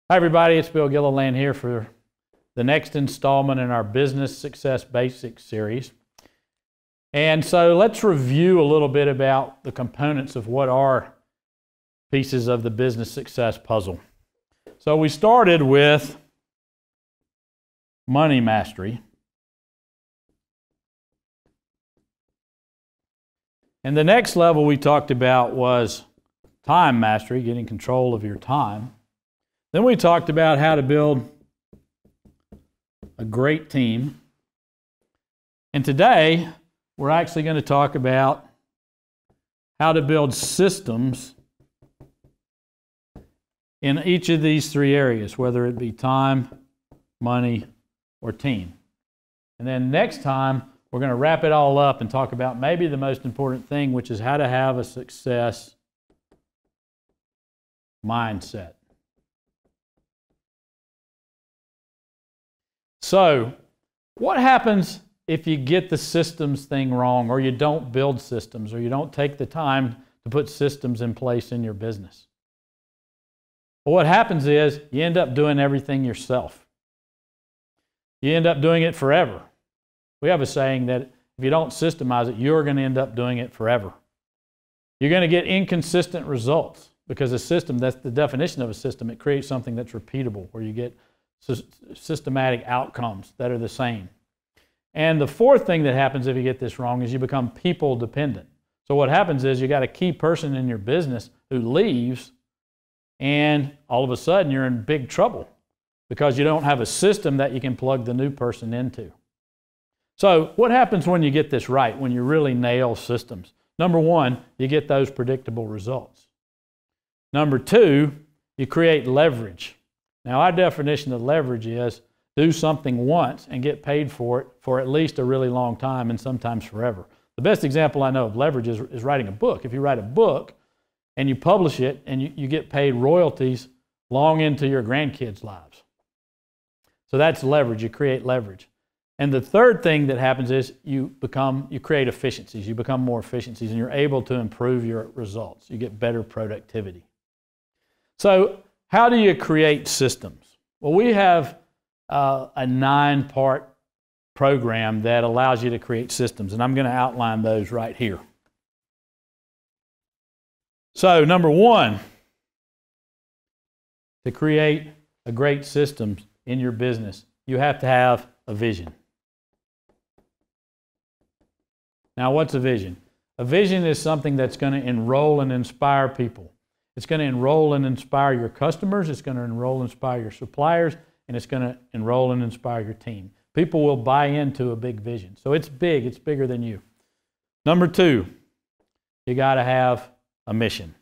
Hi everybody, it's Bill Gilliland here for the next installment in our Business Success Basics series. And so let's review a little bit about the components of what are pieces of the business success puzzle. So we started with money mastery. And the next level we talked about was time mastery, getting control of your time. Then we talked about how to build a great team. And today, we're actually going to talk about how to build systems in each of these three areas, whether it be time, money, or team. And then next time, we're going to wrap it all up and talk about maybe the most important thing, which is how to have a success mindset. So, what happens if you get the systems thing wrong, or you don't build systems, or you don't take the time to put systems in place in your business? Well, what happens is you end up doing everything yourself. You end up doing it forever. We have a saying that if you don't systemize it, you're going to end up doing it forever. You're going to get inconsistent results because a system, that's the definition of a system, it creates something that's repeatable, where you get systematic outcomes that are the same. And the fourth thing that happens if you get this wrong is you become people dependent. So what happens is you got a key person in your business who leaves, and all of a sudden you're in big trouble because you don't have a system that you can plug the new person into. So what happens when you get this right, when you really nail systems? Number one, you get those predictable results. Number two, you create leverage. Now, our definition of leverage is do something once and get paid for it for at least a really long time, and sometimes forever. The best example I know of leverage is writing a book. If you write a book and you publish it and you get paid royalties long into your grandkids' lives. So that's leverage. You create leverage. And the third thing that happens is you create efficiencies. You become more efficiencies, and you're able to improve your results. You get better productivity. So how do you create systems? Well, we have a 9-part program that allows you to create systems, and I'm going to outline those right here. So, number one, to create a great system in your business, you have to have a vision. Now, what's a vision? A vision is something that's going to enroll and inspire people. It's going to enroll and inspire your customers, it's going to enroll and inspire your suppliers, and it's going to enroll and inspire your team. People will buy into a big vision. So it's big, it's bigger than you. Number two, you got to have a mission.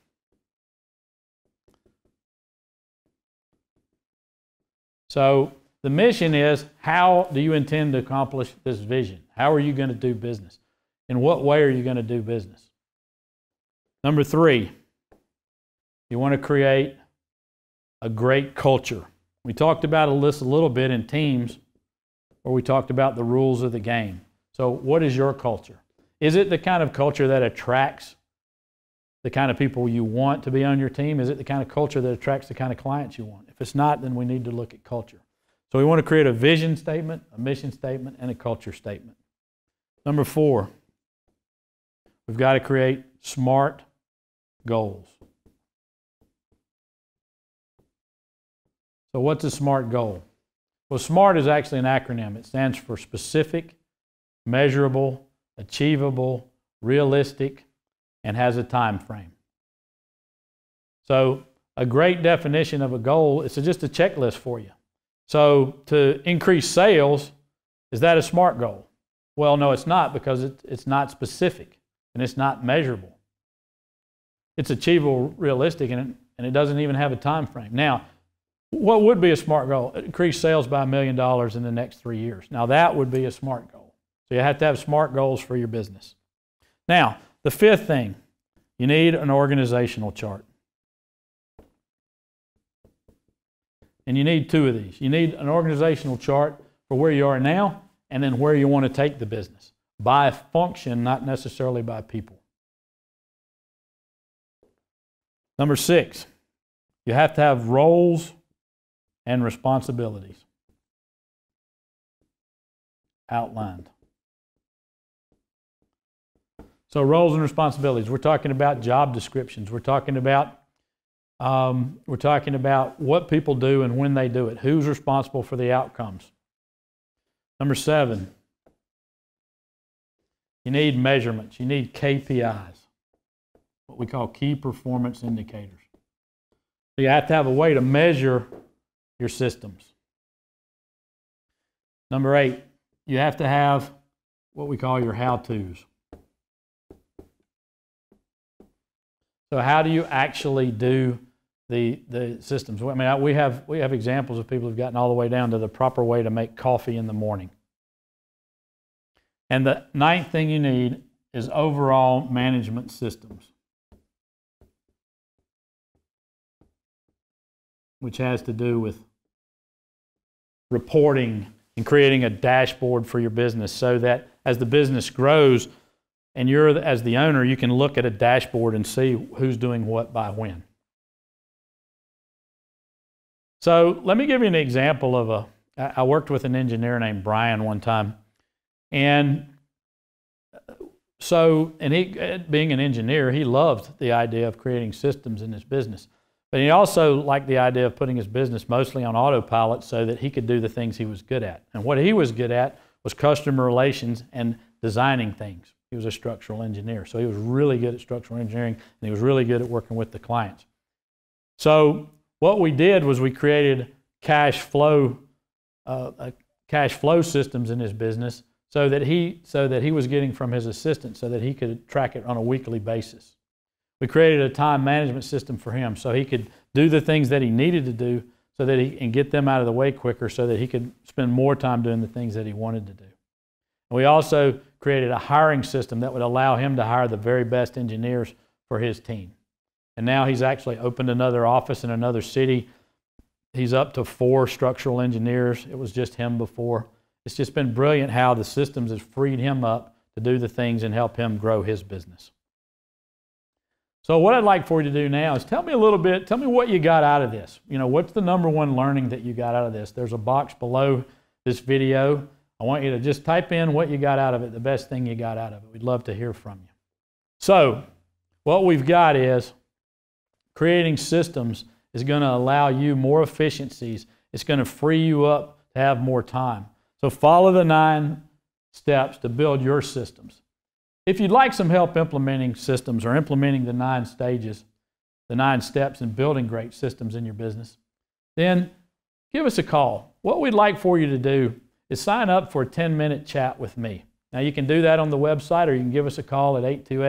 So the mission is, how do you intend to accomplish this vision? How are you going to do business? In what way are you going to do business? Number three, you want to create a great culture. We talked about this a little bit in teams, where we talked about the rules of the game. So what is your culture? Is it the kind of culture that attracts the kind of people you want to be on your team? Is it the kind of culture that attracts the kind of clients you want? If it's not, then we need to look at culture. So we want to create a vision statement, a mission statement, and a culture statement. Number four, we've got to create SMART goals. So what's a SMART goal? Well, SMART is actually an acronym. It stands for specific, measurable, achievable, realistic, and has a time frame. So a great definition of a goal is just a checklist for you. So to increase sales, is that a SMART goal? Well, no, it's not, because it's not specific and it's not measurable. It's achievable, realistic, and it doesn't even have a time frame. Now, what would be a SMART goal? Increase sales by $1 million in the next 3 years. Now, that would be a SMART goal. So you have to have SMART goals for your business. Now, the fifth thing, you need an organizational chart. And you need two of these. You need an organizational chart for where you are now, and then where you want to take the business. By function, not necessarily by people. Number 6, you have to have roles and responsibilities outlined. So roles and responsibilities. We're talking about job descriptions. We're talking about what people do and when they do it. Who's responsible for the outcomes? Number 7, you need measurements. You need KPIs, what we call key performance indicators. So you have to have a way to measure your systems. Number 8, you have to have what we call your how-tos. So how do you actually do the systems? I mean, we have examples of people who've gotten all the way down to the proper way to make coffee in the morning. And the 9th thing you need is overall management systems, which has to do with reporting and creating a dashboard for your business so that as the business grows and you're, as the owner, you can look at a dashboard and see who's doing what by when. So let me give you an example of I worked with an engineer named Brian one time. And so, he, being an engineer, he loved the idea of creating systems in his business. But he also liked the idea of putting his business mostly on autopilot so that he could do the things he was good at. And what he was good at was customer relations and designing things. He was a structural engineer. So he was really good at structural engineering, and he was really good at working with the clients. So what we did was we created cash flow systems in his business so that he was getting from his assistant so that he could track it on a weekly basis. We created a time management system for him so he could do the things that he needed to do so that and get them out of the way quicker so that he could spend more time doing the things that he wanted to do. And we also created a hiring system that would allow him to hire the very best engineers for his team. And now he's actually opened another office in another city. He's up to 4 structural engineers. It was just him before. It's just been brilliant how the systems have freed him up to do the things and help him grow his business. So what I'd like for you to do now is tell me what you got out of this. You know, what's the number one learning that you got out of this? There's a box below this video. I want you to just type in what you got out of it, the best thing you got out of it. We'd love to hear from you. So what we've got is creating systems is going to allow you more efficiencies. It's going to free you up to have more time. So follow the 9 steps to build your systems. If you'd like some help implementing systems or implementing the 9 stages, the 9 steps in building great systems in your business, then give us a call. What we'd like for you to do is sign up for a 10-minute chat with me. Now you can do that on the website, or you can give us a call at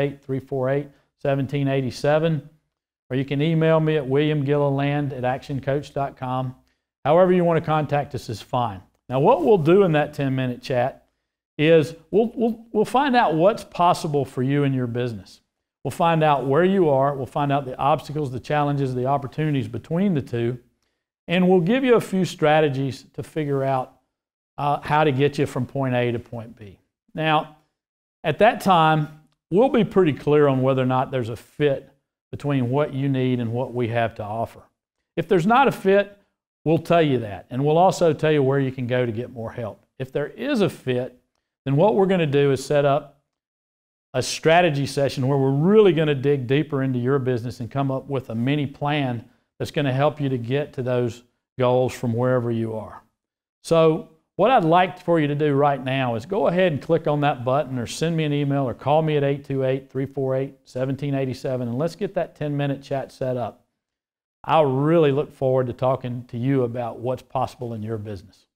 828-348-1787, or you can email me at williamgilliland@actioncoach.com. However you want to contact us is fine. Now what we'll do in that 10-minute chat is we'll find out what's possible for you in your business. We'll find out where you are. We'll find out the obstacles, the challenges, the opportunities between the two. And we'll give you a few strategies to figure out how to get you from point A to point B. Now, at that time, we'll be pretty clear on whether or not there's a fit between what you need and what we have to offer. If there's not a fit, we'll tell you that. And we'll also tell you where you can go to get more help. If there is a fit, then what we're going to do is set up a strategy session where we're really going to dig deeper into your business and come up with a mini plan that's going to help you to get to those goals from wherever you are. So what I'd like for you to do right now is go ahead and click on that button or send me an email or call me at 828-348-1787 and let's get that 10-minute chat set up. I really look forward to talking to you about what's possible in your business.